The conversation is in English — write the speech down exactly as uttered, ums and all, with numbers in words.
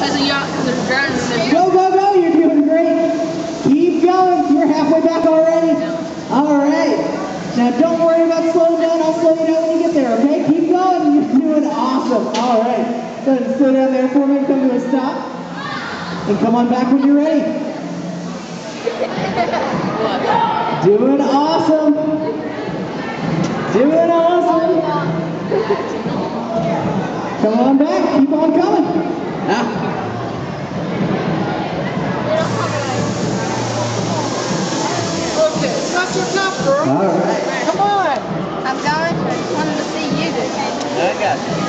Because they're drowning. Go, go, go. You're doing great. Keep going. You're halfway back already. All right. Now, don't worry about slowing down. I'll slow you down when you get there, okay? Keep going. You're doing awesome. All right. Go ahead and slow down there for me. Come to a stop. And come on back when you're ready. Doing awesome. Doing awesome. Come on back. Keep on coming. Ah. Okay, not your top, girl. All right. Come on. I'm going. I just wanted to see you do it. I got you.